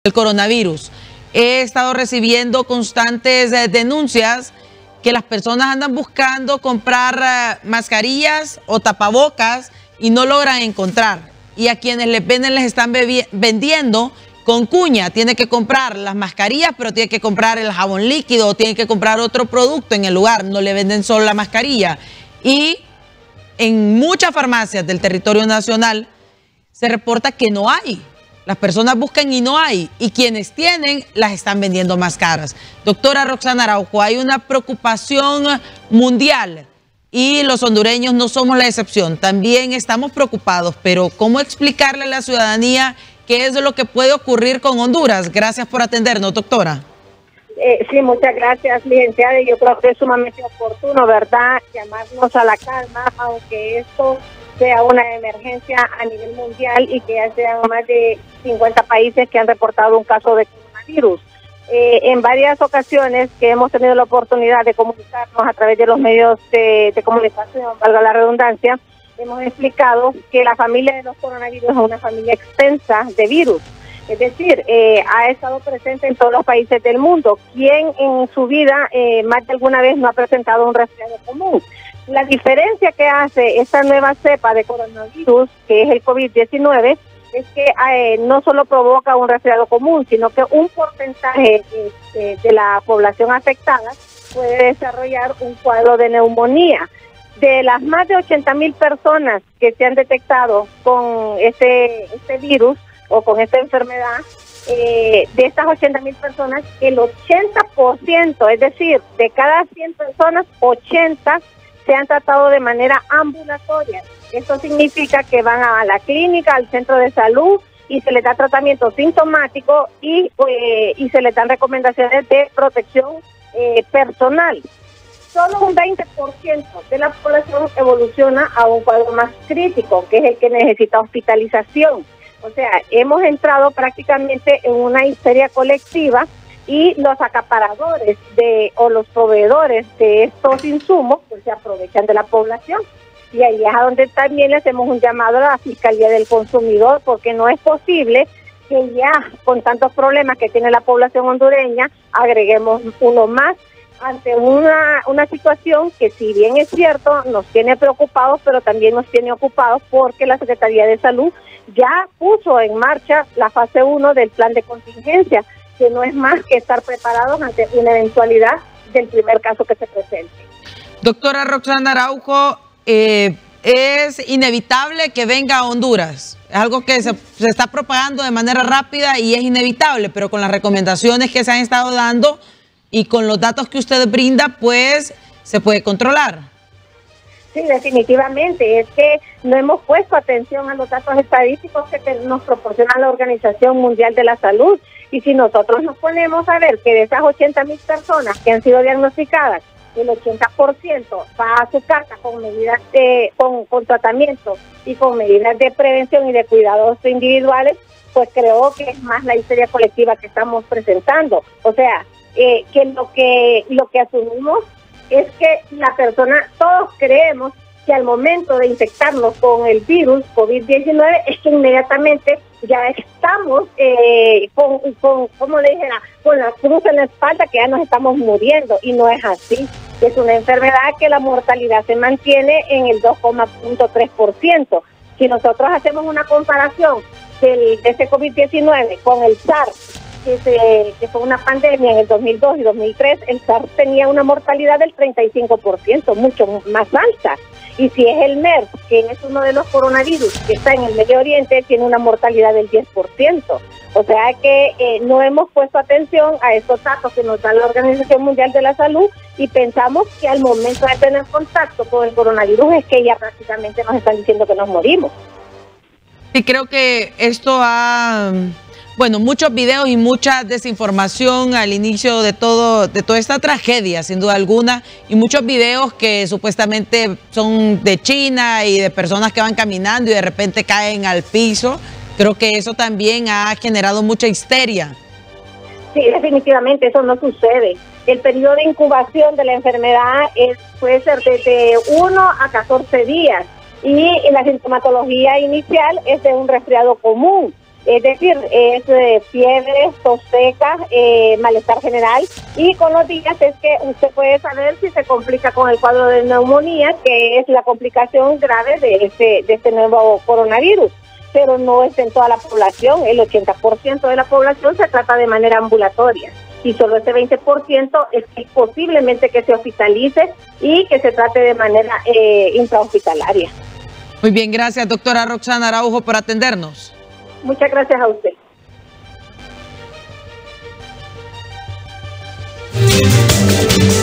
El coronavirus. He estado recibiendo constantes denuncias que las personas andan buscando comprar mascarillas o tapabocas y no logran encontrar. Y a quienes les venden les están vendiendo con cuña. Tiene que comprar las mascarillas, pero tiene que comprar el jabón líquido o tiene que comprar otro producto en el lugar. No le venden solo la mascarilla. Y en muchas farmacias del territorio nacional se reporta que no hay. Las personas buscan y no hay, y quienes tienen las están vendiendo más caras. Doctora Roxana Araujo, hay una preocupación mundial y los hondureños no somos la excepción. También estamos preocupados, pero ¿cómo explicarle a la ciudadanía qué es lo que puede ocurrir con Honduras? Gracias por atendernos, doctora. Sí, muchas gracias, licenciada. Yo creo que es sumamente oportuno, ¿verdad?, llamarnos a la calma, aunque esto sea una emergencia a nivel mundial y que ya sean más de 50 países que han reportado un caso de coronavirus. En varias ocasiones que hemos tenido la oportunidad de comunicarnos a través de los medios de comunicación, valga la redundancia, hemos explicado que la familia de los coronavirus es una familia extensa de virus. Es decir, ha estado presente en todos los países del mundo. ¿Quién en su vida más de alguna vez no ha presentado un resfriado común? La diferencia que hace esta nueva cepa de coronavirus, que es el COVID-19, es que no solo provoca un resfriado común, sino que un porcentaje de la población afectada puede desarrollar un cuadro de neumonía. De las más de 80,000 personas que se han detectado con este virus o con esta enfermedad, de estas 80,000 personas, el 80%, es decir, de cada 100 personas, 80 se han tratado de manera ambulatoria. Esto significa que van a la clínica, al centro de salud, y se les da tratamiento sintomático y se les dan recomendaciones de protección personal. Solo un 20% de la población evoluciona a un cuadro más crítico, que es el que necesita hospitalización. O sea, hemos entrado prácticamente en una histeria colectiva y los acaparadores o los proveedores de estos insumos pues se aprovechan de la población. Y ahí es a donde también le hacemos un llamado a la Fiscalía del Consumidor, porque no es posible que ya con tantos problemas que tiene la población hondureña agreguemos uno más ante una situación que, si bien es cierto, nos tiene preocupados, pero también nos tiene ocupados, porque la Secretaría de Salud ya puso en marcha la fase 1 del plan de contingencia, que no es más que estar preparados ante una eventualidad del primer caso que se presente. Doctora Roxana Araujo, es inevitable que venga a Honduras. Es algo que se está propagando de manera rápida y es inevitable, pero con las recomendaciones que se han estado dando y con los datos que usted brinda, pues se puede controlar. Sí, definitivamente. Es que no hemos puesto atención a los datos estadísticos que nos proporciona la Organización Mundial de la Salud. Y si nosotros nos ponemos a ver que de esas 80,000 personas que han sido diagnosticadas, el 80% va a su casa con medidas con tratamiento y con medidas de prevención y de cuidados individuales, pues creo que es más la histeria colectiva que estamos presentando. O sea, que lo que asumimos es que la persona, todos creemos que al momento de infectarnos con el virus COVID-19 es que inmediatamente ya estamos como le dijera, con la cruz en la espalda, que ya nos estamos muriendo, y no es así. Es una enfermedad que la mortalidad se mantiene en el 2,3%. Si nosotros hacemos una comparación de este COVID-19 con el SARS, que fue una pandemia en el 2002 y 2003, el SARS tenía una mortalidad del 35%, mucho más alta. Y si es el MERS, que es uno de los coronavirus que está en el Medio Oriente, tiene una mortalidad del 10%. O sea que no hemos puesto atención a estos datos que nos da la Organización Mundial de la Salud, y pensamos que al momento de tener contacto con el coronavirus es que ya prácticamente nos están diciendo que nos morimos. Sí, creo que esto ha... Bueno, muchos videos y mucha desinformación al inicio de toda esta tragedia, sin duda alguna, y muchos videos que supuestamente son de China y de personas que van caminando y de repente caen al piso. Creo que eso también ha generado mucha histeria. Sí, definitivamente eso no sucede. El periodo de incubación de la enfermedad puede ser desde 1 a 14 días y la sintomatología inicial es de un resfriado común. Es decir, es fiebre, tos seca, malestar general, y con los días es que usted puede saber si se complica con el cuadro de neumonía, que es la complicación grave de este nuevo coronavirus. Pero no es en toda la población, el 80% de la población se trata de manera ambulatoria y solo ese 20% es que posiblemente que se hospitalice y que se trate de manera intrahospitalaria. Muy bien, gracias doctora Roxana Araujo por atendernos. Muchas gracias a usted.